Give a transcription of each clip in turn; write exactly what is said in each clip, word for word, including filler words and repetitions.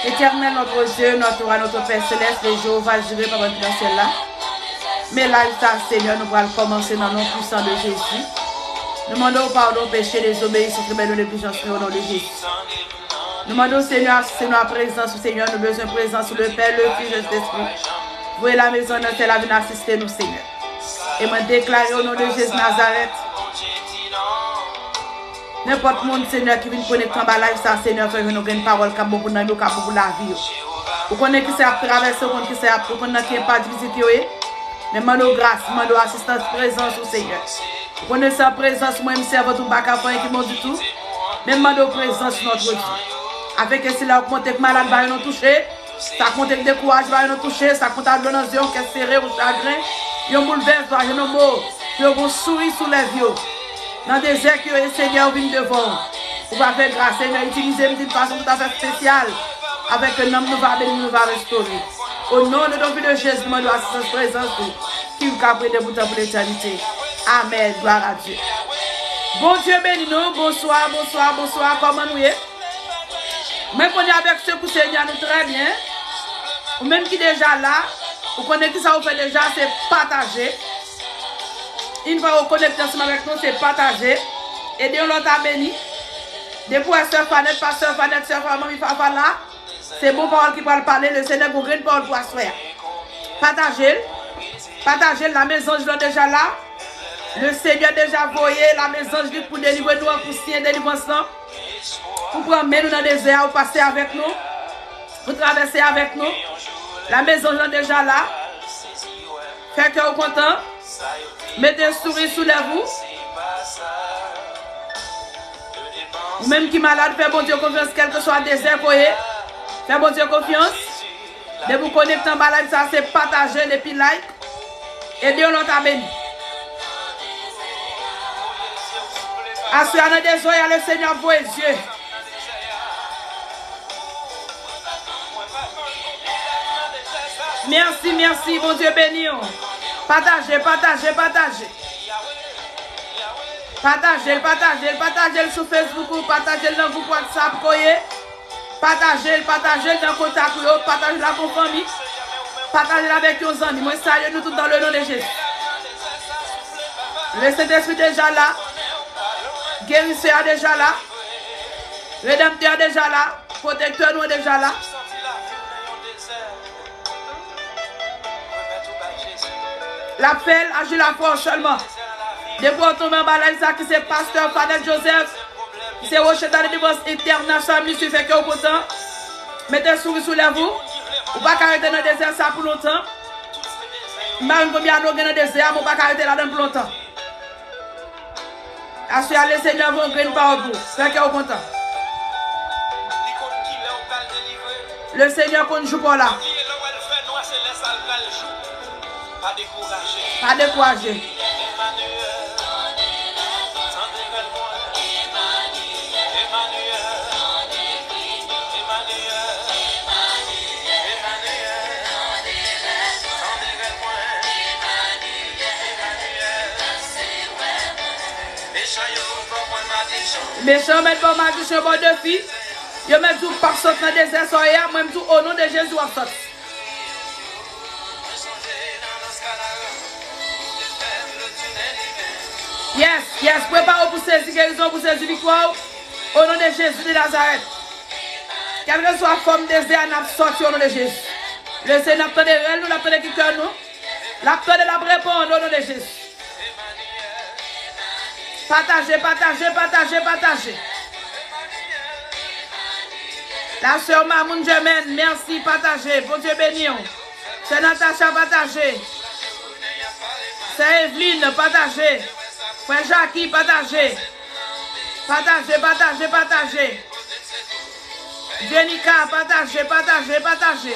Éternel, notre Dieu, notre roi, notre Père Céleste, les Jéhovah, j'irai par votre ciel là. Mais là, Seigneur, nous allons commencer dans le nom puissant de Jésus. Nous demandons pardon, péché, les obéissances, les négligences au nom de Jésus. Nous demandons, Seigneur, Seigneur, la présence, Seigneur, nous avons besoin de présence sur le Père, le Fils et l'Esprit. Voyez la maison dans laquelle elle vient assister nous, Seigneur. Et me déclarer au nom de Jésus Nazareth. N'importe monde, Seigneur, qui vient connecter en bas live, ça, Seigneur, fait nous une parole qui a beaucoup dans nous, qui a beaucoup la vie. Vous connaissez qui c'est à traverser, vous connaissez qui c'est à vous connaissez qui n'est pas de visiter. Mais demandons grâce, demandons assistance, présence au Seigneur. Vous connaissez sa présence, moi-même, c'est votre bac à faire qui monte du tout. Mais demandons présence notre Dieu. Avec que si là, vous comptez que malade va nous toucher, ça compte que décourage va nous toucher, ça compte à l'onation, qu'est serré ou chagrin, il y a un bouleverse, il y a un mot, il y a un sourire sous les yeux. Dans des désert que le Seigneur vient devant. Vous va faire grâce, Seigneur, utilisez une petite façon tout à fait spéciale. Avec un homme, nous va bénir, nous va restaurer. Au nom de notre de Jésus, nous demandons assistance présence qui vous capte de bout pour l'éternité. Amen. Gloire à Dieu. Bon Dieu bénis nous. Bonsoir, bonsoir, bonsoir. Comment nous est? Même qu'on est avec ce que Seigneur nous très bien. Ou même qui est déjà là, vous connaissez qui ça vous fait déjà, c'est partager. Une fois vous connectez ensemble avec nous, c'est partager. Et Dieu l'autre béni. Depuis la soeur Fanette, pasteur Fanette, soeur Fanette, Papa là, c'est bon parole qui va parler, le Seigneur vous une parole pour asseoir. Partagez. Partagez, la maison, je l'ai déjà là. Le Seigneur déjà voyé, la maison, je dis pour délivrer nous, pour signer délivrance. Pour prendre nous dans le désert, pour passer avec nous. Pour traverser avec nous. La maison, je l'ai déjà là. Fait que vous content. Mettez un sourire sous les vous. Ou même qui est malade, faites bon Dieu confiance, quel que soit le désert, voyez. Faites bon Dieu confiance. De vous connecter en balade, ça c'est partager les puis like. Et Dieu l'ont béni. Assurez des oeils à le Seigneur pour les yeux. Merci, merci, bon Dieu béni. Partagez, partagez, partagez. Partagez, partagez, partagez sur Facebook, partagez dans le groupe WhatsApp, partagez, partagez dans le contact, partagez la famille, partagez avec vos amis. Moi, salue nous tous dans le nom de Jésus. Le Saint-Esprit est déjà là. Guérisseur est déjà là. Rédempteur est déjà là. Protecteur nous est déjà là. L'appel agit la force seulement. Depuis qu'on tombe en balade, ça qui c'est pasteur Fanette Joseph, qui c'est Rocher dans les divorces internationaux, monsieur fait que au content. Mettez un sourire sous les vous. Ou pas arrêter dans le désert ça pour longtemps. Même combien nous dans le désert, on pas arrêter là-dedans pour longtemps. Assurez le Seigneur vont gagner par vous. Fait que au content. Le Seigneur qu'on joue pas là. Pas décourager. Pas décourager. Méchant, mais pas magicien, bon deux filles. Je mets tout par sorte dans le désert, moi tout au nom de Jésus en sorte. Yes, yes, préparez pour saisir guérison, pour saisir victoire. Au nom de Jésus de Nazareth. Quelle que soit la forme de désert, nous sorti au nom de Jésus. Le Seigneur attend de réel, nous l'attend de qui cœur nous. L'attend de la répondre au nom de Jésus. Partagez, partagez, partagez, partagez. La sœur Mamoun Germaine, merci, partagez. Bon Dieu béni. C'est Natacha, partagez. C'est Evelyne, partagez. Frère Jackie, partagez. Partagez, partagez, partagez. Jenica, partagez, partagez, partagez.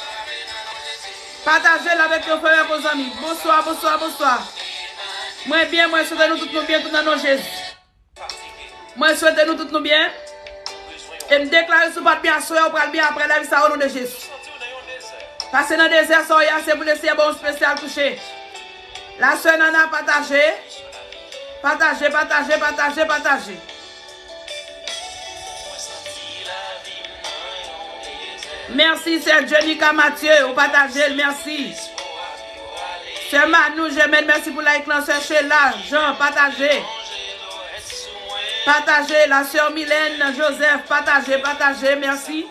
Partagez avec vos frères et vos amis. Bonsoir, bonsoir, bonsoir. Moi bien, moi souhaite nous tous nous bien, tout dans nos Jésus. Moi souhaite nous tous nous bien. Et me déclarer ce pas bien, soyez au bien après la vie, ça au nom de Jésus. Parce que dans le désert, c'est pour laisser un bon spécial toucher. La soeur Nana, partagez. Partagez, partagez, partagez, partagez. Merci, c'est Jenica Mathieu. Au partager, merci. C'est Manou, j'aime, merci pour la éclaireur chez là. Jean, partagez. Partagez, la sœur Mylène, Joseph, partagez, partagez, merci.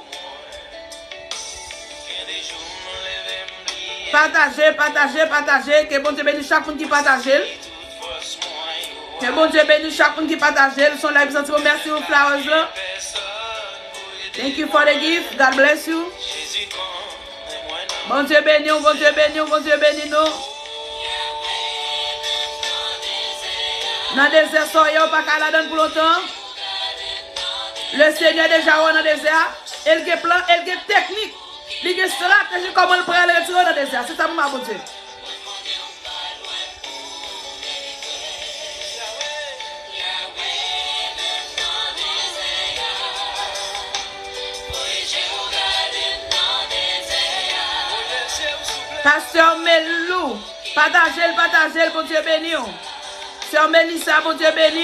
Partagez, partagez, partagez. Que bon Dieu bénisse chaque monde qui partage. Que bon Dieu bénisse chaque monde qui partage. Son live, merci aux flowers là. Thank you for the gift. God bless you. Bon Dieu béni, bon Dieu béni, bon Dieu béni nous. Dans le désert, soyons pas qu'à la donne pour longtemps. Le Seigneur déjà dans le désert. Il y a plan, il y a technique. Il y a stratégie comment il prend le retirer dans le désert. C'est ça pour ma bon Dieu. Pasteur Melou, partagez, partagez, bon Dieu béni. Sœur Mélissa, bon Dieu béni.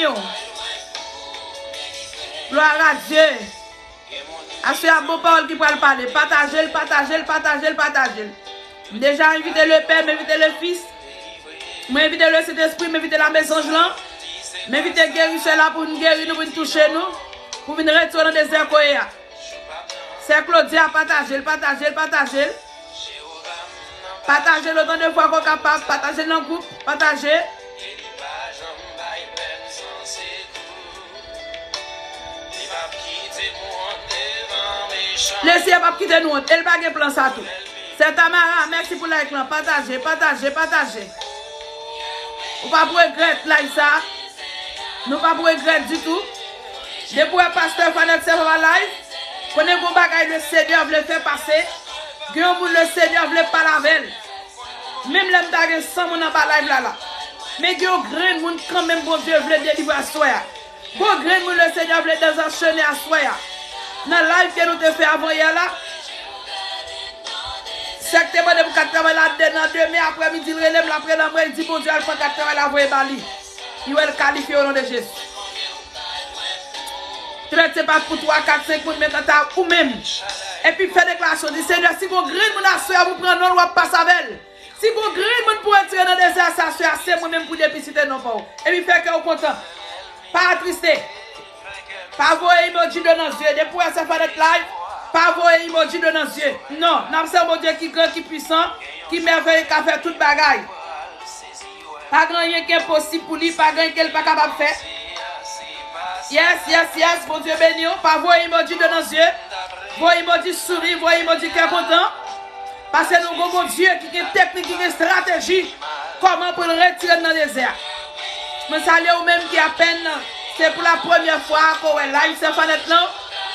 Gloire à Dieu. À ce beau parole qui peut le parler. Partagez, partagez, partagez, partagez. Déjà invité le Père, m'inviter le Fils. M'inviter le Saint-Esprit, m'inviter la maison Jean. M'inviter guérisseur là pour nous guérir, nous pour nous toucher nous. Pour venir retourner dans le désert. C'est Claudia, partagez, partagez, partagez. Partagez le temps de fois qu'on est capable. Partagez dans le groupe. Partagez. Laissez pas quitter nous. Elle va gagner plan ça tout. C'est Tamara. Merci pour l'écran. Partagez, partagez, partagez. Nous pas pour regretter là ça. Nous pas pour regretter du tout. Depuis le pasteur Fanet c'est va live. Connaît vos bagages le Seigneur veut faire passer. Grand monde le Seigneur veut pas la veille. Même l'homme d'ailleurs sans mon en bas live là là. Mais grand grand monde quand même bon Dieu veut délivrer à soi. Bon grand monde le Seigneur veut désenchaîner à soi. Dans le live que nous te fait avant hier là. C'est que moi de quatre travail là dedans demain après-midi il relève l'après l'après il dit bon Dieu elle prend quatre travail là voyer bali. Il va le qualifier au nom de Jésus. Traite pas pour trois quatre cinq pour mettre ta ou même. Et puis fait déclaration du Seigneur si vous grand monde à soi vous prendre non ou pas avec. Si vous grand monde pour entrer dans des désert ça c'est moi même pour dépiciter non pas. Et puis fait que au content. Pas attristé. Pas voyer emoji de nos yeux. Depuis ça fait être live. Pas voyer emoji de nos yeux. Non, nous sommes un Dieu qui grand, qui puissant, qui merveilleux, qui a fait toute bagaille. Pas grand rien qui est possible pour lui, pas grand rien qui n'est pas capable de faire. Yes, yes, yes, bon Dieu béni. Pas voyer emoji de nos yeux. Voyer emoji sourire, voyer emoji qui est content. Parce que nous avons un Dieu qui a une technique, qui a une stratégie. Comment pour le retirer dans le désert. Mais ça allait au même qui a peine. C'est pour la première fois qu'on est live, c'est Fanette, non?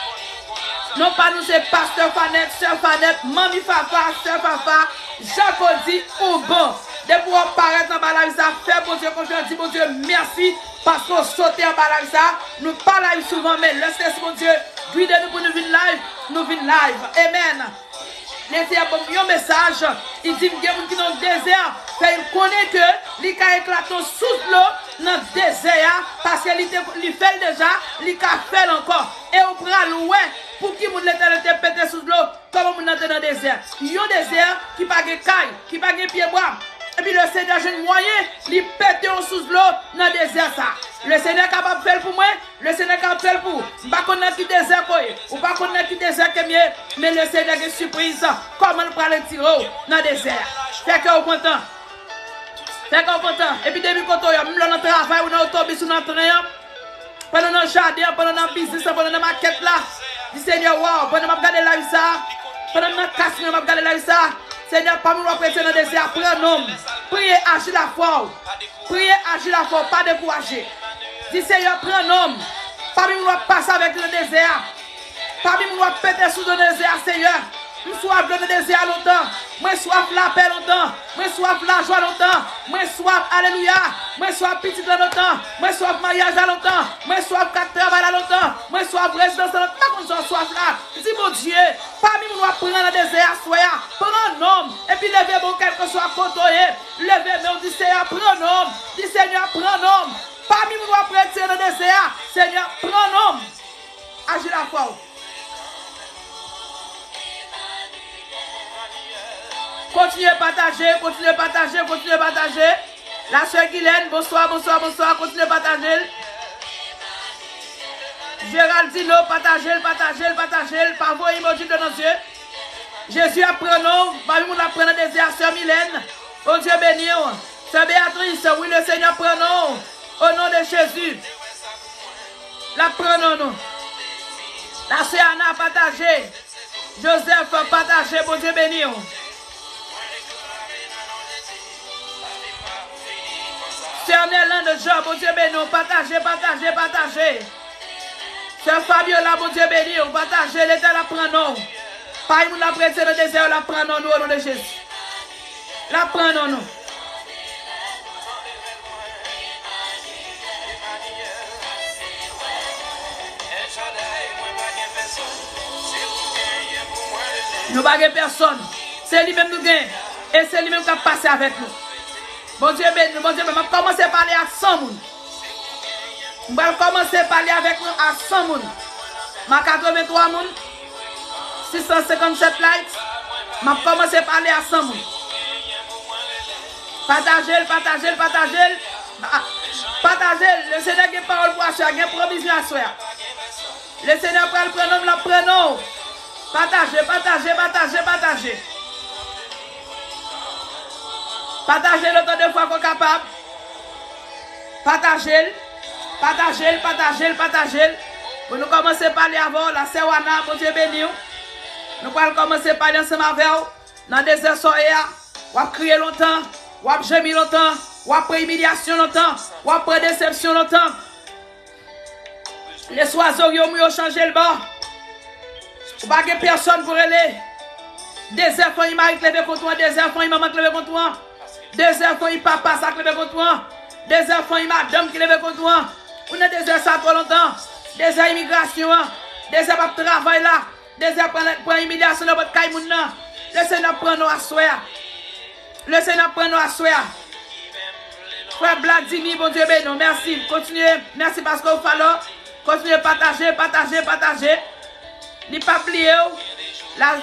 Non, pas nous, c'est Pasteur Fanette, Sœur Fanette, Mami Fafa, Sœur Fafa, Jacques-Odi ou bon. Depuis qu'on paraît dans la live, ça fait bon Dieu, quand je dis bon Dieu, merci, parce qu'on saute en bas live, ça. Nous pas live souvent, mais laissez mon Dieu, guidez-nous pour nous venir live, nous venir live. Amen. Laissez un message, il dit qu'il y a des gens qui sont dans le désert, il connaît que il a éclaté sous l'eau dans le désert, parce qu'il fait déjà, il a fait encore. Et on prend l'oué pour qui moun l'éternel te pété sous l'eau, comme on est dans le désert. Il y a un désert qui n'a pas de caille, qui n'a pas de pied bois. Et puis le Seigneur, j'ai un moyen, il pète sous l'eau dans le désert. Ça. Le Seigneur est capable de faire pour moi, le Seigneur est capable de faire pour vous. Je ne sais pas qui désert, ou pas qui désert, mais le Seigneur est surprise. Comment on prend le tirer dans le désert. Fait que vous content. Fait que vous content. Et puis depuis qu'on est même dans le travail, ou dans l'autobus, ou dans le train, pendant le jardin, pendant le business, pendant la maquette là, du Seigneur, wow, pendant que je regarde la vie ça, pendant que je casse, je regarde la vie ça. Seigneur, pas nous prêter dans le désert, prenez un homme. Priez, agir la foi. Priez, agir la foi, pas décourager. Dis Seigneur, prends un homme. Pas nous passer avec le désert. Pas nous péter sous le désert, Seigneur. Nous soif dans le désert longtemps. Moi soif la paix longtemps. Moi soif la joie longtemps. Moi soif, alléluia. Moi soif petit longtemps. Moi soif mariage à longtemps. Moi soif quatre travail à longtemps. Moi soif résidence à longtemps. Pas qu'on soit soif là. Dis mon Dieu, parmi nous prendre dans le désert, soyez. Prends un homme. Et puis levez mon quel que soit côtoyé. Levez mon dis Seigneur, prends un homme. Dis Seigneur, prends un homme. Parmi nous prêter dans le désert. Seigneur, prends un homme. Agis la foi. Continuez à partager, continuez à partager, continuez à partager. La soeur Guylaine, bonsoir, bonsoir, bonsoir. Continuez à partager. Géraldino, partagez, partagez, partagez. Par vos emojis de nos yeux. Jésus apprenons, parmi nous apprenons des désert, sœur Mylène. Oh Dieu béni. Sœur Béatrice, oui, le Seigneur prenons. Au nom de Jésus. La prenons nous. La sœur Anna, partagez. Joseph, partagez, bon Dieu béni. Sœur Nélande, Jean, bon Dieu béni. Partagez, partagez, partagez. Sœur Fabiola, bon Dieu béni. Partagez, l'État la prenons. Pas nous la prêter le désert, la prenons nous au nom de Jésus. La prenons nous. Nous ne personne. C'est lui-même nous gagne. Et c'est lui-même qui a passé avec nous. Bon Dieu béni, bon Dieu béni. Je vais commencer à parler à cent personnes. Je vais commencer à parler avec nous à cent personnes. Ma quatre-vingt-trois personnes. six cent cinquante-sept likes. Je vais commencer à parler à cent personnes. Partagez, partagez, partagez. Partagez. Le Seigneur a une parole pour acheter, une provision à soi. Le Seigneur prend le prénom, le prénom. Partagez, partagez, partagez, partagez. Partagez le temps de fois qu'on est capable. Partagez, partagez, partagez, partagez. Pour nous commencer à parler avant, la Sewana, bon Dieu béni. Nous allons commencer à parler ensemble avec vous. Dans des heures soirées, on va crier longtemps, on va gémir longtemps, on va prendre humiliation longtemps, on va prendre déception longtemps. Les oiseaux ont changé le bord. Ou pas que personne pour aller. Des enfants, il m'a levé contre toi. Des enfants, il m'a levé contre toi. Des enfants, il papa, ça levé contre toi. Des enfants, il madame qui levé contre toi. On a des heures ça trop longtemps. Des heures immigration. Des heures de travail là. Des heures pour humiliation dans votre caille. Le Seigneur prend nous à soir. Le Seigneur prend nous à soir. Frère Vladimir, bon Dieu béni, merci. Continuez. Merci parce que vous fallait. Continuez à partager, partager, partager. Ni pas oublier la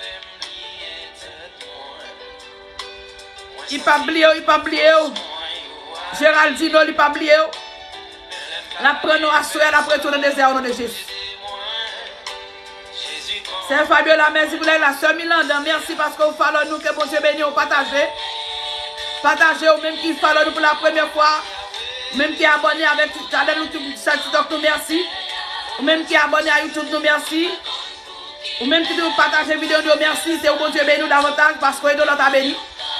il pas oublier il pas oublier Géraldino il pas oublier la prenons à souhait la prêter dans le désert au nom de Jésus. C'est Fabiola, merci pour la sœur Milanda, merci parce que vous fallait nous que bon Dieu béni, vous partagez. Partagez ou même qui fallait nous pour la première fois, même qui est abonné avec YouTube, nous merci. Ou même qui est abonné à YouTube, nous merci. Ou même qui nous partage la vidéo, nous merci. C'est au bon Dieu béni nous davantage parce que nous l'avons béni.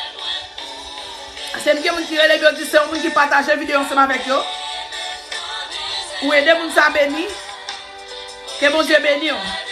C'est nous qui les vidéos, c'est nous qui partage la vidéo ensemble avec eux. Ou aider nous à béni. Que bon Dieu béni.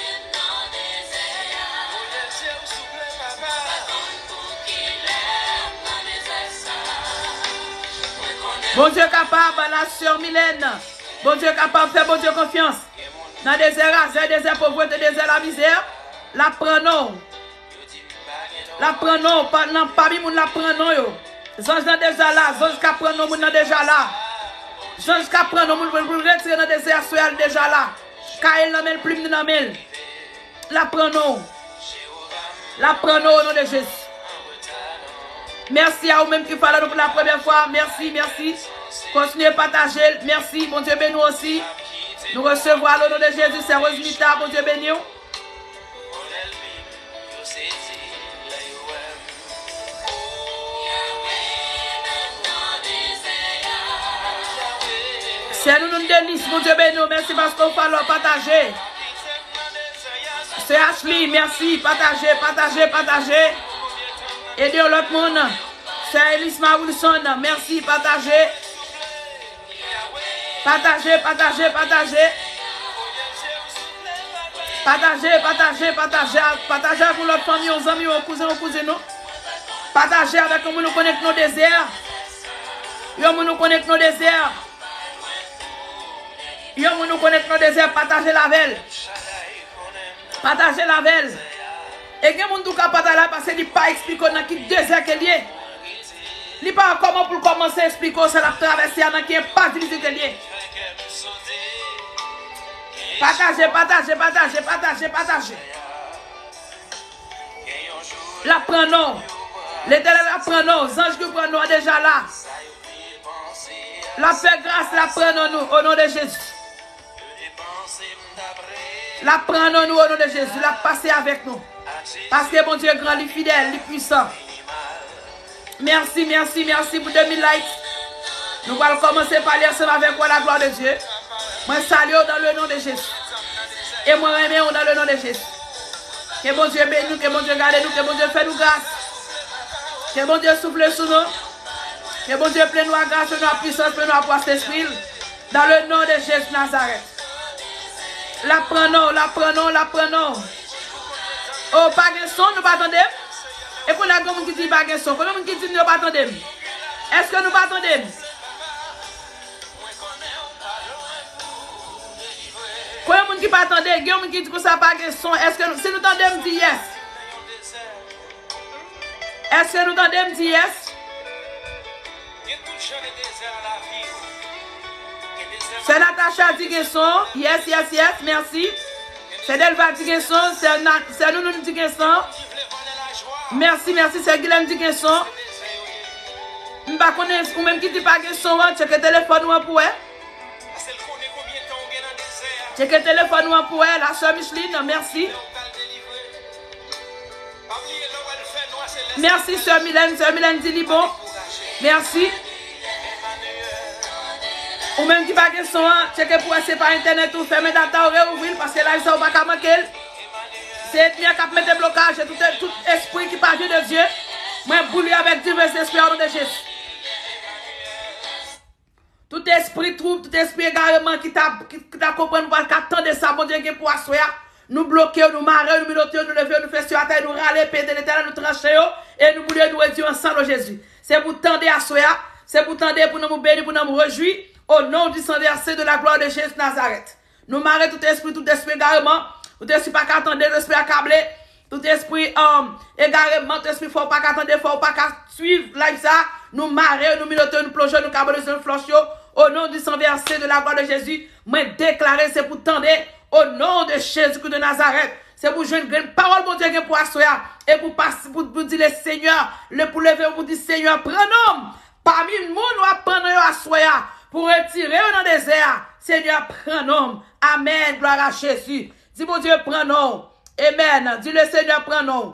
Bon Dieu capable, la sœur Mylène. Bon Dieu capable, faire bon Dieu confiance. Dans des airs, des airs pauvreté, des airs la misère, la prenons. La prenons, parmi nous la prenons. Zange dans déjà là, zange qui prenons, nous déjà là. Zange qui prenons, nous pour retirer dans des airs, soyez déjà là. Car elle n'a même plus de mêle. La prenons. La prenons au nom de Jésus. Merci à vous-même qui parlent pour la première fois. Merci, merci. Continuez à partager. Merci, bon Dieu béni aussi. Nous recevons au nom de Jésus, c'est Rosemita, bon Dieu béni. C'est nous nous délice, mon Dieu béni. Merci parce qu'on parle partager. C'est Ashley, merci. Partagez, partagez, partagez. Aidez l'autre monde. C'est Elisma Wilson, merci, partagez. Partagez, partagez, partagez. Partagez, partagez, partagez. Partagez avec notre famille, nos amis, nos cousins, nos cousines. Partagez avec nous, nous connectons nos déserts. Nous nous connectons nos déserts. Nous nous connectons nos déserts. Partagez la velle. Partagez la velle. Et il y a des gens qui partage parce qu'il n'y a pas expliqué dans quel désert qu'il y a. Il n'y a pas comment pour commencer à expliquer c'est la traversée dans qui n'est pas difficile qu'il y a. Partagez, partagez, partagez, partagez, partagez. La prenons. L'éternel apprend nous. Ange qui prend nous déjà là. La paix grâce, la prend nous au nom de Jésus. La prend nous au nom de Jésus. La passer avec nous. Parce que mon Dieu est grand, il est fidèle, il est puissant. Merci, merci, merci pour deux mille likes. Nous allons commencer par aller ensemble avec moi la gloire de Dieu. Moi salue dans le nom de Jésus. Et moi remercie dans le nom de Jésus. Que mon Dieu bénisse nous, que mon Dieu garde nous, que mon Dieu fait nous grâce. Que mon Dieu souffle sur nous. Que mon Dieu pleine nous à grâce, pleine nous à puissance, pleine nous à poids d'esprit. Dans le nom de Jésus Nazareth. La prenons, la prenons, la prenons. Oh, pas de son, nous pas attendons. Et qu'on a comme qui dit pas de son. Combien de qui dit nous pas attendons? Est-ce que nous pas attendons? Combien de qui pas attendons? Il y a qui dit que ça pas de son. Est-ce que nous, si nous attendons, dit yes? Est-ce que nous attendons, dit yes? C'est Natacha dit que son. Yes, yes, yes, merci. C'est Delva dit que son. C'est nous nous dit que son. Merci, merci, c'est Guylaine dit que son. Je ne sais pas ou même qui dit pas que son. Check le téléphone ou pour elle. Check le téléphone ou pour elle. La soeur Micheline, merci. Merci, soeur Mylène. Soeur Mylène dit bon. Merci. Ou même qui pas que son, checker pour c'est par internet ou fermer data ou réouvrir parce que là, ils ne sont pas qu'à manquer. C'est bien qu'à mettre blocage tout, tout esprit qui parle de Dieu. Moi, bouler avec divers esprits au nom de Jésus. Tout esprit trouble, tout esprit égarement qui t'a compris, parce qu'attendez ça, mon Dieu, pour assoir. Nous bloquer, nous marrer, nous miloter, nous lever, nous faire sur la terre, nous râler, péter l'éternel, nous trancher et nous bouler, nous réduire ensemble, Jésus. C'est pour tendre à assoir, c'est pour tendre pour nous bénir, pour nous réjouir. Au nom du sang versé de la gloire de Jésus Nazareth. Nous marrer tout esprit, tout esprit égarement, tout esprit pas qu'attendre, tout esprit accablé, tout esprit um, égarement, tout esprit faut pas qu'attendre, faut pas qu'à suivre là ça. Nous marrer, nous miloter, nous plonger, nous cabler, nous flancher. Au nom du sang versé de la gloire de Jésus, moi déclarer, c'est pour tendre au nom de Jésus de Nazareth. C'est pour jouer une parole, mon Dieu, pour assoir et pour passer, pour, pour dire le Seigneur, le pour lever, pour dire Seigneur, prenons parmi nous, nous apprenons à assoir. Pour retirer dans le désert, Seigneur, prends-nous. Amen, gloire à Jésus. Dis mon Dieu, prends-nous. Amen. Dis le Seigneur, prends-nous.